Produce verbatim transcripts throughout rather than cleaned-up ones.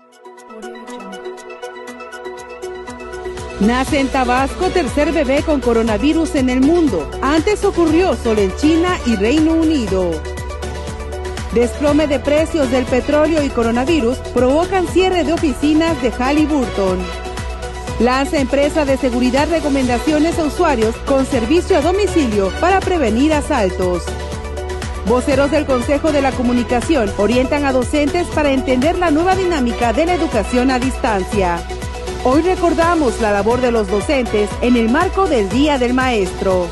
Nace en Tabasco tercer bebé con coronavirus en el mundo. Antes ocurrió solo en China y Reino Unido. Desplome de precios del petróleo y coronavirus provocan cierre de oficinas de Halliburton. Lanza empresa de seguridad recomendaciones a usuarios con servicio a domicilio para prevenir asaltos. Voceros del Consejo de la Comunicación orientan a docentes para entender la nueva dinámica de la educación a distancia. Hoy recordamos la labor de los docentes en el marco del Día del Maestro.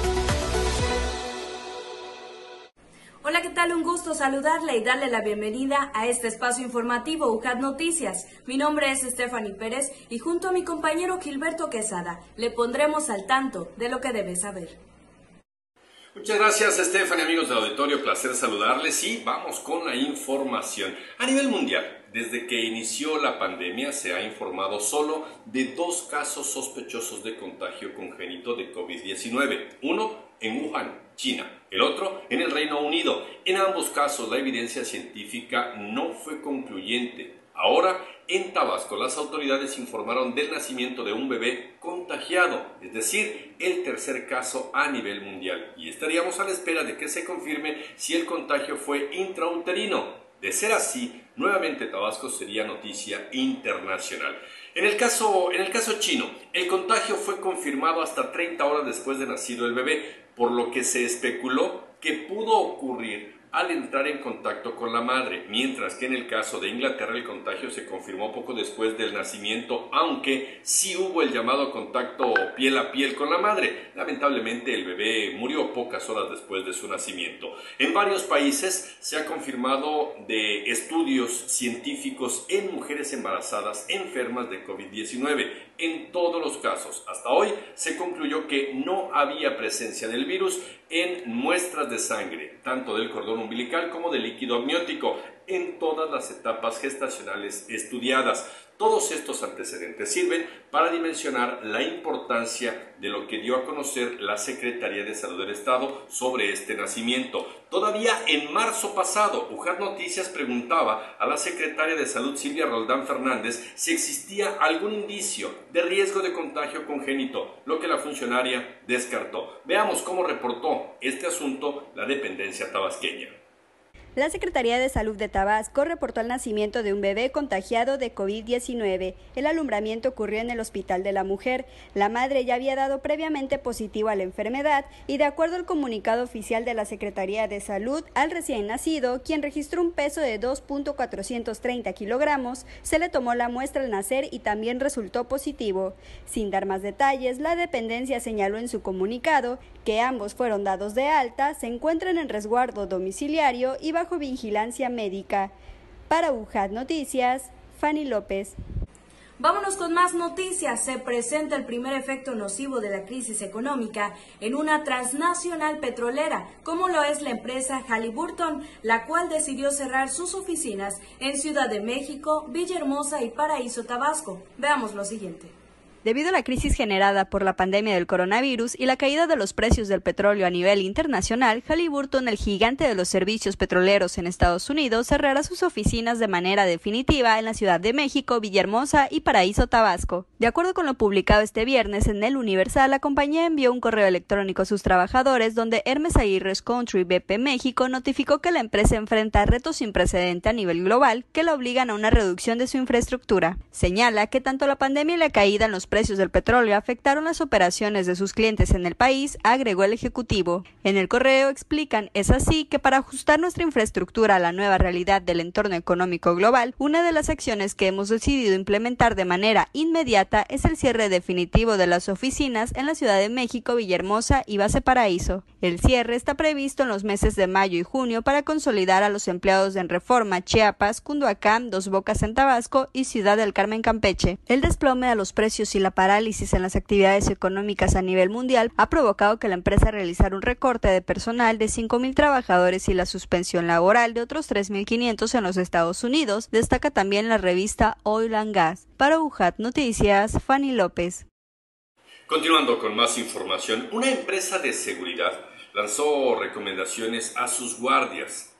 Hola, ¿qué tal? Un gusto saludarle y darle la bienvenida a este espacio informativo U J A T Noticias. Mi nombre es Stephanie Pérez y junto a mi compañero Gilberto Quesada le pondremos al tanto de lo que debe saber. Muchas gracias, Stephanie, amigos del auditorio, placer saludarles y vamos con la información. A nivel mundial, desde que inició la pandemia se ha informado solo de dos casos sospechosos de contagio congénito de COVID diecinueve, uno en Wuhan, China, el otro en el Reino Unido. En ambos casos la evidencia científica no fue concluyente. Ahora, en Tabasco, las autoridades informaron del nacimiento de un bebé contagiado, es decir, el tercer caso a nivel mundial. Y estaríamos a la espera de que se confirme si el contagio fue intrauterino. De ser así, nuevamente Tabasco sería noticia internacional. En el caso, en el caso chino, el contagio fue confirmado hasta treinta horas después de nacido el bebé, por lo que se especuló que pudo ocurrir al entrar en contacto con la madre, mientras que en el caso de Inglaterra el contagio se confirmó poco después del nacimiento, aunque sí hubo el llamado contacto piel a piel con la madre. Lamentablemente el bebé murió pocas horas después de su nacimiento. En varios países se ha confirmado de estudios científicos en mujeres embarazadas enfermas de COVID diecinueve. En todos los casos, hasta hoy, se concluyó que no había presencia del virus en muestras de sangre, tanto del cordón umbilical como del líquido amniótico, en todas las etapas gestacionales estudiadas. Todos estos antecedentes sirven para dimensionar la importancia de lo que dio a conocer la Secretaría de Salud del Estado sobre este nacimiento. Todavía en marzo pasado, U J A T Noticias preguntaba a la Secretaria de Salud, Silvia Roldán Fernández, si existía algún indicio de riesgo de contagio congénito, lo que la funcionaria descartó. Veamos cómo reportó este asunto la dependencia tabasqueña. La Secretaría de Salud de Tabasco reportó el nacimiento de un bebé contagiado de COVID diecinueve. El alumbramiento ocurrió en el Hospital de la Mujer. La madre ya había dado previamente positivo a la enfermedad y, de acuerdo al comunicado oficial de la Secretaría de Salud, al recién nacido, quien registró un peso de dos punto cuatrocientos treinta kilogramos, se le tomó la muestra al nacer y también resultó positivo. Sin dar más detalles, la dependencia señaló en su comunicado que ambos fueron dados de alta, se encuentran en resguardo domiciliario y bajo vigilancia médica. Para U J A T Noticias, Fanny López. Vámonos con más noticias. Se presenta el primer efecto nocivo de la crisis económica en una transnacional petrolera, como lo es la empresa Halliburton, la cual decidió cerrar sus oficinas en Ciudad de México, Villahermosa y Paraíso, Tabasco. Veamos lo siguiente. Debido a la crisis generada por la pandemia del coronavirus y la caída de los precios del petróleo a nivel internacional, Halliburton, el gigante de los servicios petroleros en Estados Unidos, cerrará sus oficinas de manera definitiva en la Ciudad de México, Villahermosa y Paraíso, Tabasco. De acuerdo con lo publicado este viernes en El Universal, la compañía envió un correo electrónico a sus trabajadores donde Hermes Aguirre's Country B P México notificó que la empresa enfrenta retos sin precedente a nivel global que la obligan a una reducción de su infraestructura. Señala que tanto la pandemia y la caída en los precios del petróleo afectaron las operaciones de sus clientes en el país, agregó el ejecutivo. En el correo explican, es así que para ajustar nuestra infraestructura a la nueva realidad del entorno económico global, una de las acciones que hemos decidido implementar de manera inmediata es el cierre definitivo de las oficinas en la Ciudad de México, Villahermosa y Base Paraíso. El cierre está previsto en los meses de mayo y junio para consolidar a los empleados en Reforma, Chiapas, Cunduacán, Dos Bocas en Tabasco y Ciudad del Carmen, Campeche. El desplome a los precios y la parálisis en las actividades económicas a nivel mundial ha provocado que la empresa realizara un recorte de personal de cinco mil trabajadores y la suspensión laboral de otros tres mil quinientos en los Estados Unidos, destaca también la revista Oil and Gas. Para U J A T Noticias, Fanny López. Continuando con más información, una empresa de seguridad lanzó recomendaciones a sus guardias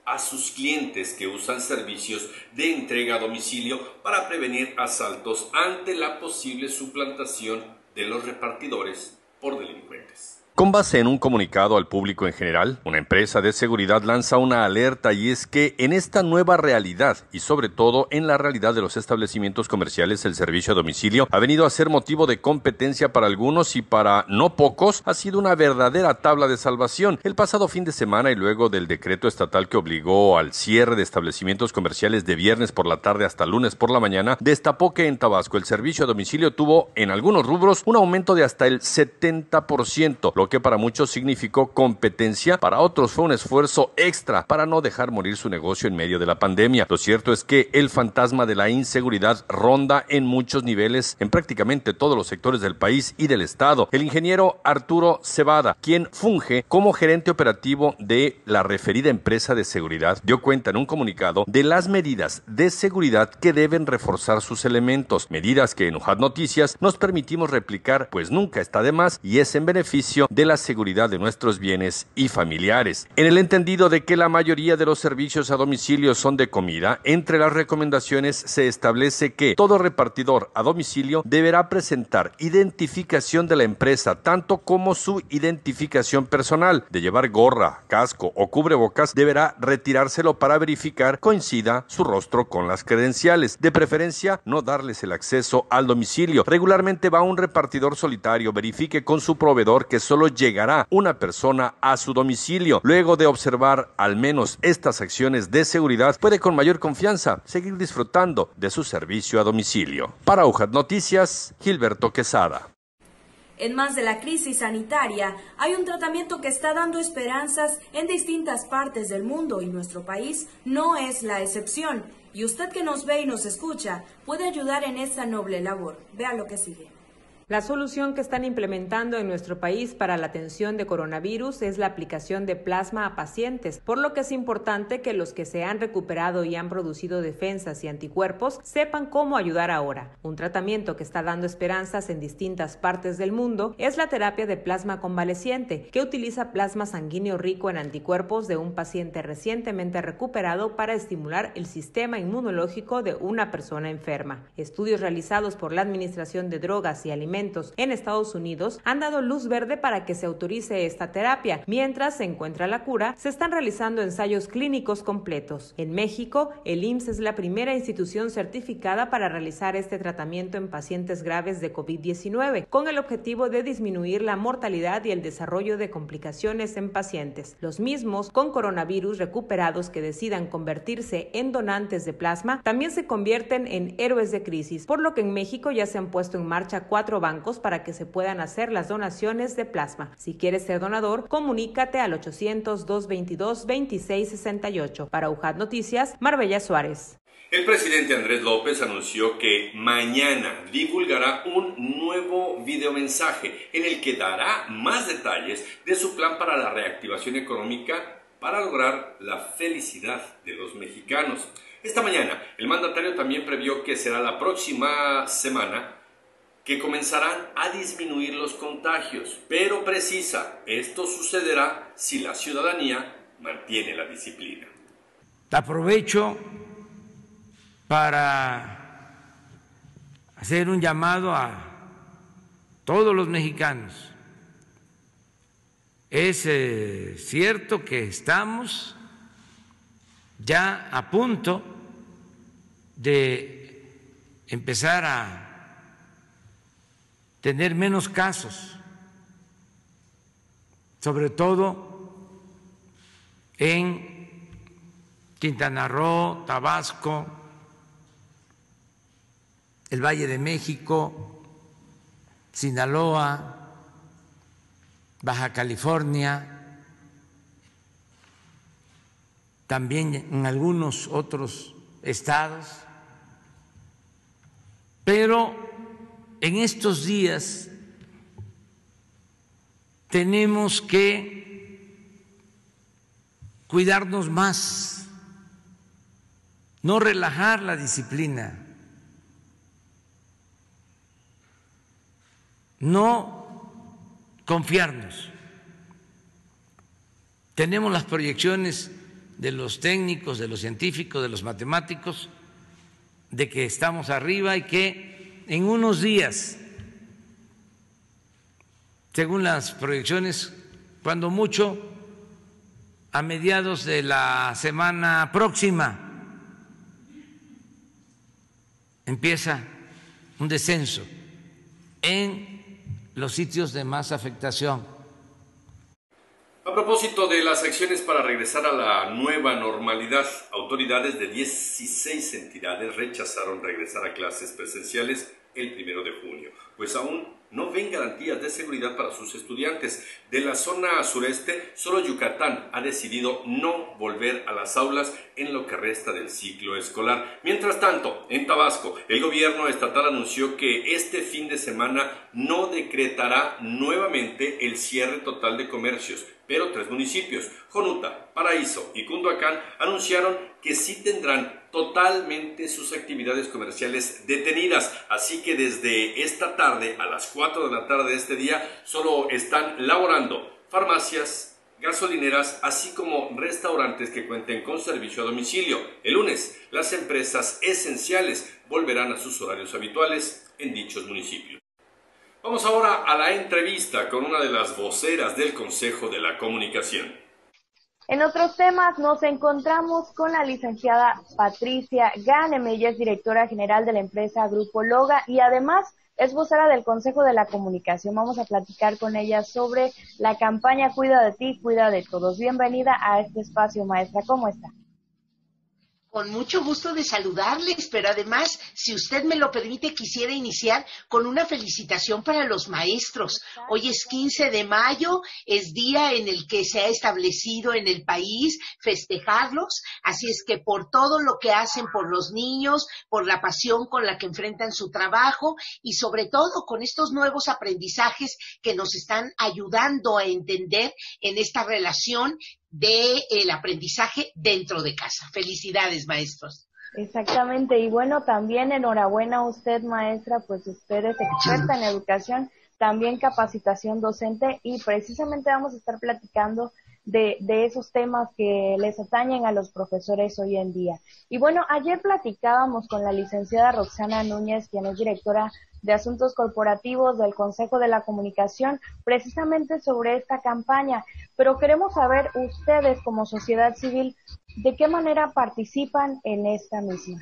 a sus clientes que usan servicios de entrega a domicilio para prevenir asaltos ante la posible suplantación de los repartidores por delincuentes. Con base en un comunicado al público en general, una empresa de seguridad lanza una alerta, y es que en esta nueva realidad y sobre todo en la realidad de los establecimientos comerciales, el servicio a domicilio ha venido a ser motivo de competencia para algunos y para no pocos ha sido una verdadera tabla de salvación. El pasado fin de semana, y luego del decreto estatal que obligó al cierre de establecimientos comerciales de viernes por la tarde hasta lunes por la mañana, destapó que en Tabasco el servicio a domicilio tuvo en algunos rubros un aumento de hasta el setenta por ciento, lo que para muchos significó competencia, para otros fue un esfuerzo extra para no dejar morir su negocio en medio de la pandemia. Lo cierto es que el fantasma de la inseguridad ronda en muchos niveles en prácticamente todos los sectores del país y del estado. El ingeniero Arturo Cebada, quien funge como gerente operativo de la referida empresa de seguridad, dio cuenta en un comunicado de las medidas de seguridad que deben reforzar sus elementos, medidas que en U J A T Noticias nos permitimos replicar, pues nunca está de más y es en beneficio de la seguridad de nuestros bienes y familiares. En el entendido de que la mayoría de los servicios a domicilio son de comida, entre las recomendaciones se establece que todo repartidor a domicilio deberá presentar identificación de la empresa, tanto como su identificación personal. De llevar gorra, casco o cubrebocas, deberá retirárselo para verificar coincida su rostro con las credenciales. De preferencia, no darles el acceso al domicilio. Regularmente va un repartidor solitario, verifique con su proveedor que solo llegará una persona a su domicilio. Luego de observar al menos estas acciones de seguridad, puede con mayor confianza seguir disfrutando de su servicio a domicilio. Para U J A T Noticias, Gilberto Quesada. En más de la crisis sanitaria, hay un tratamiento que está dando esperanzas en distintas partes del mundo y nuestro país no es la excepción. Y usted que nos ve y nos escucha puede ayudar en esta noble labor. Vea lo que sigue. La solución que están implementando en nuestro país para la atención de coronavirus es la aplicación de plasma a pacientes, por lo que es importante que los que se han recuperado y han producido defensas y anticuerpos sepan cómo ayudar ahora. Un tratamiento que está dando esperanzas en distintas partes del mundo es la terapia de plasma convaleciente, que utiliza plasma sanguíneo rico en anticuerpos de un paciente recientemente recuperado para estimular el sistema inmunológico de una persona enferma. Estudios realizados por la Administración de Drogas y Alimentos en Estados Unidos han dado luz verde para que se autorice esta terapia. Mientras se encuentra la cura, se están realizando ensayos clínicos completos. En México, el I M S S es la primera institución certificada para realizar este tratamiento en pacientes graves de COVID diecinueve, con el objetivo de disminuir la mortalidad y el desarrollo de complicaciones en pacientes. Los mismos con coronavirus recuperados que decidan convertirse en donantes de plasma también se convierten en héroes de crisis, por lo que en México ya se han puesto en marcha cuatro bancos para que se puedan hacer las donaciones de plasma. Si quieres ser donador, comunícate al ochocientos, doscientos veintidós, veintiséis sesenta y ocho. Para U J A T Noticias, Marbella Suárez. El presidente Andrés López anunció que mañana divulgará un nuevo videomensaje en el que dará más detalles de su plan para la reactivación económica para lograr la felicidad de los mexicanos. Esta mañana, el mandatario también previó que será la próxima semana que comenzarán a disminuir los contagios, pero precisa, esto sucederá si la ciudadanía mantiene la disciplina. Aprovecho para hacer un llamado a todos los mexicanos. Es eh, cierto que estamos ya a punto de empezar a tener menos casos, sobre todo en Quintana Roo, Tabasco, el Valle de México, Sinaloa, Baja California, también en algunos otros estados, pero en estos días tenemos que cuidarnos más, no relajar la disciplina, no confiarnos. Tenemos las proyecciones de los técnicos, de los científicos, de los matemáticos, de que estamos arriba y que en unos días, según las proyecciones, cuando mucho, a mediados de la semana próxima, empieza un descenso en los sitios de más afectación. A propósito de las acciones para regresar a la nueva normalidad, autoridades de dieciséis entidades rechazaron regresar a clases presenciales el primero de junio, pues aún no ven garantías de seguridad para sus estudiantes. De la zona sureste, solo Yucatán ha decidido no volver a las aulas en lo que resta del ciclo escolar. Mientras tanto, en Tabasco, el gobierno estatal anunció que este fin de semana no decretará nuevamente el cierre total de comercios, pero tres municipios, Jonuta, Paraíso y Cunduacán, anunciaron que sí tendrán totalmente sus actividades comerciales detenidas, así que desde esta tarde a las cuatro de la tarde de este día solo están laborando farmacias, gasolineras, así como restaurantes que cuenten con servicio a domicilio. El lunes, las empresas esenciales volverán a sus horarios habituales en dichos municipios. Vamos ahora a la entrevista con una de las voceras del Consejo de la Comunicación. En otros temas nos encontramos con la licenciada Patricia Ganem, ella es directora general de la empresa Grupo Loga y además es vocera del Consejo de la Comunicación. Vamos a platicar con ella sobre la campaña Cuida de ti, cuida de todos. Bienvenida a este espacio, maestra. ¿Cómo está? Con mucho gusto de saludarles, pero además, si usted me lo permite, quisiera iniciar con una felicitación para los maestros. Hoy es quince de mayo, es día en el que se ha establecido en el país festejarlos, así es que por todo lo que hacen por los niños, por la pasión con la que enfrentan su trabajo y sobre todo con estos nuevos aprendizajes que nos están ayudando a entender en esta relación del aprendizaje dentro de casa. Felicidades, maestros. Exactamente, y bueno, también enhorabuena a usted, maestra, pues usted es experta en educación, también capacitación docente, y precisamente vamos a estar platicando de, de esos temas que les atañen a los profesores hoy en día. Y bueno, ayer platicábamos con la licenciada Roxana Núñez, quien es directora de Asuntos Corporativos del Consejo de la Comunicación, precisamente sobre esta campaña, pero queremos saber ustedes como sociedad civil, ¿de qué manera participan en esta misma?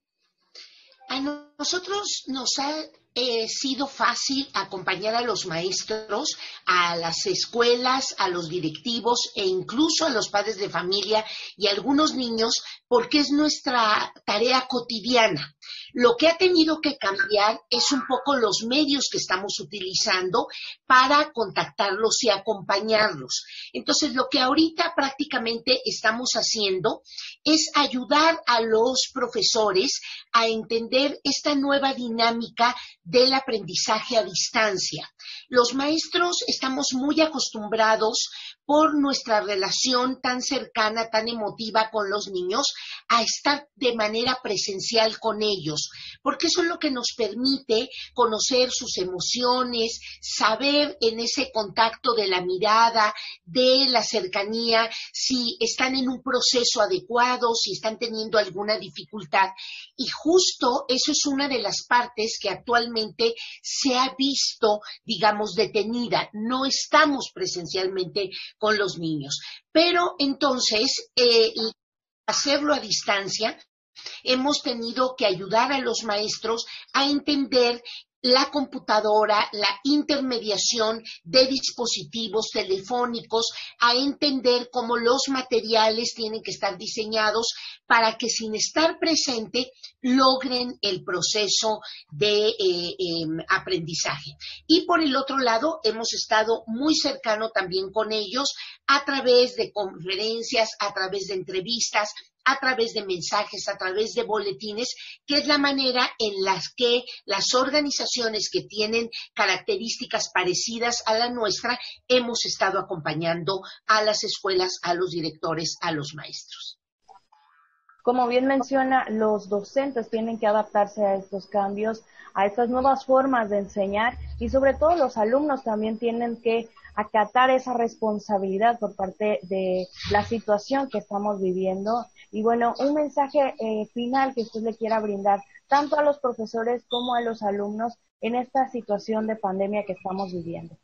A nosotros nos ha eh, sido fácil acompañar a los maestros, a las escuelas, a los directivos e incluso a los padres de familia y a algunos niños, porque es nuestra tarea cotidiana. Lo que ha tenido que cambiar es un poco los medios que estamos utilizando para contactarlos y acompañarlos. Entonces, lo que ahorita prácticamente estamos haciendo es ayudar a los profesores a entender esta nueva dinámica del aprendizaje a distancia. Los maestros estamos muy acostumbrados por nuestra relación tan cercana, tan emotiva con los niños, a estar de manera presencial con ellos, porque eso es lo que nos permite conocer sus emociones, saber en ese contacto de la mirada, de la cercanía, si están en un proceso adecuado, si están teniendo alguna dificultad. Y justo eso es una de las partes que actualmente se ha visto, digamos, detenida. No estamos presencialmente con los niños. Pero entonces, eh, hacerlo a distancia, hemos tenido que ayudar a los maestros a entender la computadora, la intermediación de dispositivos telefónicos, a entender cómo los materiales tienen que estar diseñados para que sin estar presente logren el proceso de eh, eh, aprendizaje. Y por el otro lado, hemos estado muy cercano también con ellos a través de conferencias, a través de entrevistas, a través de mensajes, a través de boletines, que es la manera en la que las organizaciones que tienen características parecidas a la nuestra hemos estado acompañando a las escuelas, a los directores, a los maestros. Como bien menciona, los docentes tienen que adaptarse a estos cambios, a estas nuevas formas de enseñar y sobre todo los alumnos también tienen que acatar esa responsabilidad por parte de la situación que estamos viviendo. Y bueno, un mensaje eh, final que usted le quiera brindar tanto a los profesores como a los alumnos en esta situación de pandemia que estamos viviendo.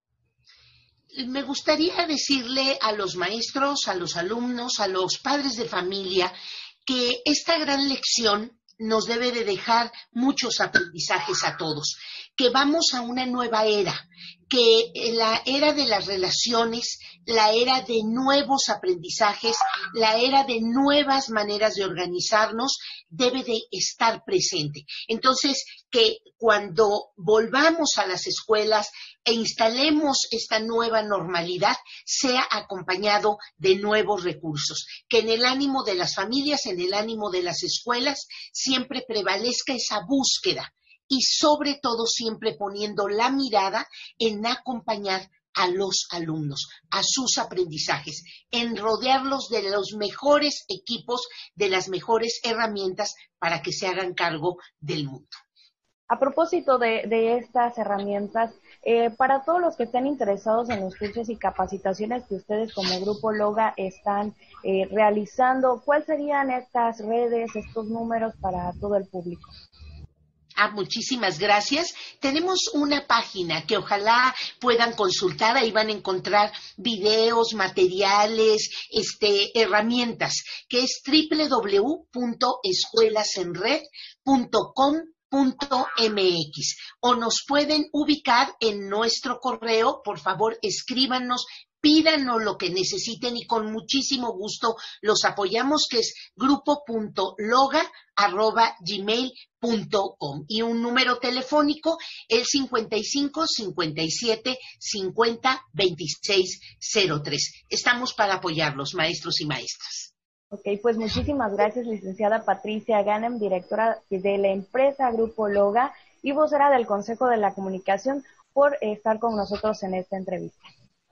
Me gustaría decirle a los maestros, a los alumnos, a los padres de familia, que esta gran lección nos debe de dejar muchos aprendizajes a todos, que vamos a una nueva era, que la era de las relaciones, la era de nuevos aprendizajes, la era de nuevas maneras de organizarnos debe de estar presente. Entonces, que cuando volvamos a las escuelas e instalemos esta nueva normalidad, sea acompañado de nuevos recursos, que en el ánimo de las familias, en el ánimo de las escuelas, siempre prevalezca esa búsqueda y sobre todo siempre poniendo la mirada en acompañar a los alumnos, a sus aprendizajes, en rodearlos de los mejores equipos, de las mejores herramientas para que se hagan cargo del mundo. A propósito de, de estas herramientas, eh, para todos los que estén interesados en los cursos y capacitaciones que ustedes como Grupo Loga están eh, realizando, ¿cuáles serían estas redes, estos números para todo el público? Ah, muchísimas gracias. Tenemos una página que ojalá puedan consultar. Ahí van a encontrar videos, materiales, este, herramientas, que es doble u doble u doble u punto escuelas en red punto com punto m x, o nos pueden ubicar en nuestro correo. Por favor, escríbanos, pídanos lo que necesiten y con muchísimo gusto los apoyamos, que es grupo punto loga arroba gmail punto com, y un número telefónico, el cincuenta y cinco, cincuenta y siete, cincuenta, veintiséis cero tres. Estamos para apoyarlos, maestros y maestras. Ok, pues muchísimas gracias, licenciada Patricia Ganem, directora de la empresa Grupo Loga y vocera del Consejo de la Comunicación, por estar con nosotros en esta entrevista.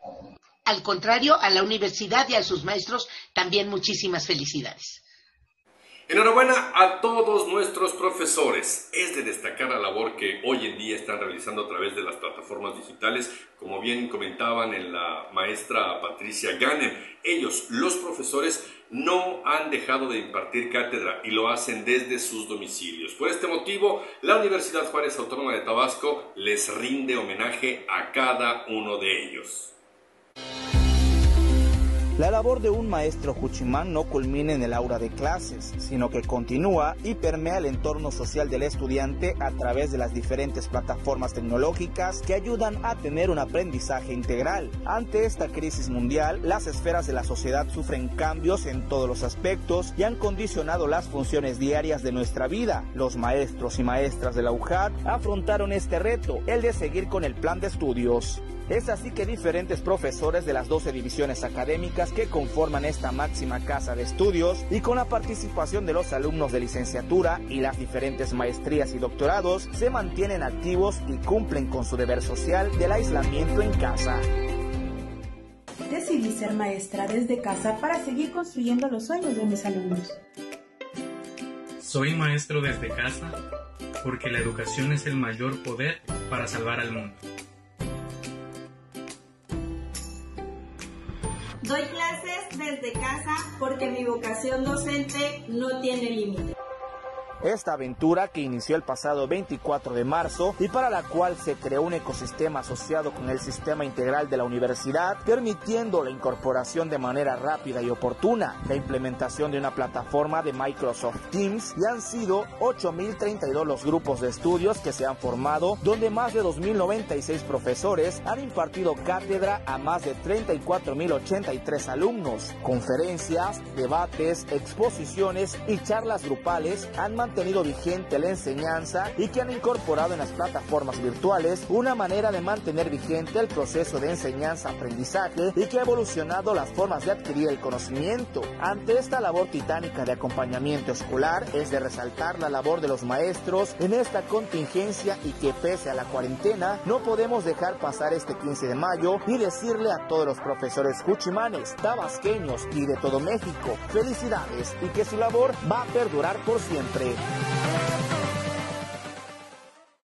Al contrario, a la universidad y a sus maestros también muchísimas felicidades. Enhorabuena a todos nuestros profesores. Es de destacar la labor que hoy en día están realizando a través de las plataformas digitales, como bien comentaban en la maestra Patricia Ganem. Ellos, los profesores, no han dejado de impartir cátedra y lo hacen desde sus domicilios. Por este motivo, la Universidad Juárez Autónoma de Tabasco les rinde homenaje a cada uno de ellos. La labor de un maestro juchimán no culmina en el aula de clases, sino que continúa y permea el entorno social del estudiante a través de las diferentes plataformas tecnológicas que ayudan a tener un aprendizaje integral. Ante esta crisis mundial, las esferas de la sociedad sufren cambios en todos los aspectos y han condicionado las funciones diarias de nuestra vida. Los maestros y maestras de la U J A T afrontaron este reto, el de seguir con el plan de estudios. Es así que diferentes profesores de las doce divisiones académicas que conforman esta máxima casa de estudios y con la participación de los alumnos de licenciatura y las diferentes maestrías y doctorados se mantienen activos y cumplen con su deber social del aislamiento en casa. Decidí ser maestra desde casa para seguir construyendo los sueños de mis alumnos. Soy maestro desde casa porque la educación es el mayor poder para salvar al mundo. Doy clases desde casa porque mi vocación docente no tiene límite. Esta aventura, que inició el pasado veinticuatro de marzo y para la cual se creó un ecosistema asociado con el sistema integral de la universidad, permitiendo la incorporación de manera rápida y oportuna, la implementación de una plataforma de Microsoft Teams, y han sido ocho mil treinta y dos los grupos de estudios que se han formado, donde más de dos mil noventa y seis profesores han impartido cátedra a más de treinta y cuatro mil ochenta y tres alumnos. Conferencias, debates, exposiciones y charlas grupales han mantenido tenido vigente la enseñanza y que han incorporado en las plataformas virtuales una manera de mantener vigente el proceso de enseñanza-aprendizaje y que ha evolucionado las formas de adquirir el conocimiento. Ante esta labor titánica de acompañamiento escolar, es de resaltar la labor de los maestros en esta contingencia y que pese a la cuarentena no podemos dejar pasar este quince de mayo y decirle a todos los profesores juchimanes, tabasqueños y de todo México, felicidades y que su labor va a perdurar por siempre.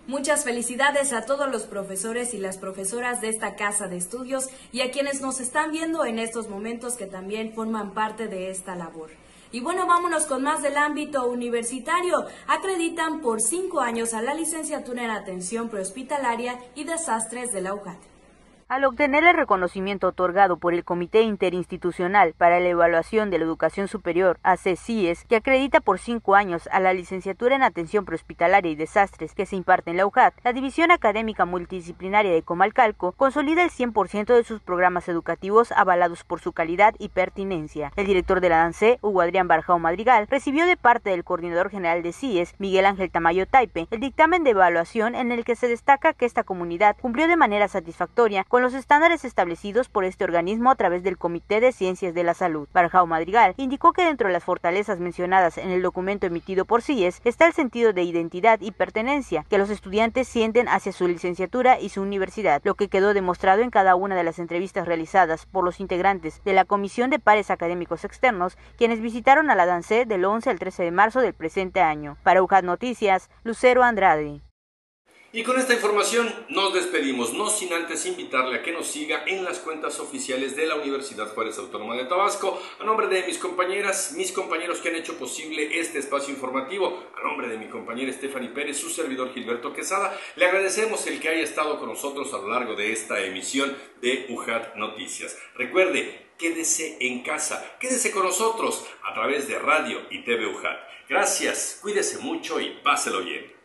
Muchas felicidades a todos los profesores y las profesoras de esta casa de estudios y a quienes nos están viendo en estos momentos que también forman parte de esta labor. Y bueno, vámonos con más del ámbito universitario. Acreditan por cinco años a la licenciatura en Atención Prehospitalaria y Desastres de la U J A T. Al obtener el reconocimiento otorgado por el Comité Interinstitucional para la Evaluación de la Educación Superior, A C C I E S, que acredita por cinco años a la licenciatura en Atención Prehospitalaria y Desastres que se imparte en la U J A T, la División Académica Multidisciplinaria de Comalcalco consolida el cien por ciento de sus programas educativos avalados por su calidad y pertinencia. El director de la DANCE, Hugo Adrián Barjao Madrigal, recibió de parte del Coordinador General de C I E S, Miguel Ángel Tamayo Taipe, el dictamen de evaluación en el que se destaca que esta comunidad cumplió de manera satisfactoria con los estándares establecidos por este organismo a través del Comité de Ciencias de la Salud. Barjao Madrigal indicó que dentro de las fortalezas mencionadas en el documento emitido por C I E S está el sentido de identidad y pertenencia que los estudiantes sienten hacia su licenciatura y su universidad, lo que quedó demostrado en cada una de las entrevistas realizadas por los integrantes de la Comisión de Pares Académicos Externos, quienes visitaron a la DANCE del once al trece de marzo del presente año. Para U J A T Noticias, Lucero Andrade. Y con esta información nos despedimos, no sin antes invitarle a que nos siga en las cuentas oficiales de la Universidad Juárez Autónoma de Tabasco. A nombre de mis compañeras, mis compañeros que han hecho posible este espacio informativo, a nombre de mi compañera Stephanie Pérez, su servidor Gilberto Quesada, le agradecemos el que haya estado con nosotros a lo largo de esta emisión de U J A T Noticias. Recuerde, quédese en casa, quédese con nosotros a través de radio y T V U J A T. Gracias, cuídese mucho y páselo bien.